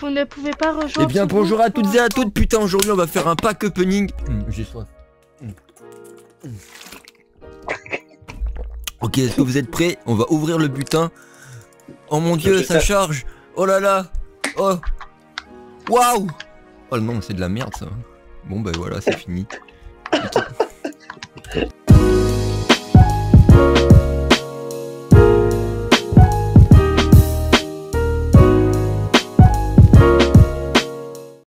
Vous ne pouvez pas rejoindre. Eh bien ce bonjour groupe à toutes pour et à l'instant. toutes, putain aujourd'hui on va faire un pack opening. J'ai soif. Ok, est-ce que vous êtes prêts? On va ouvrir le butin. Oh mon dieu, ça charge. Oh là là. Oh. Waouh. Oh non, c'est de la merde ça. Bon bah voilà, c'est fini.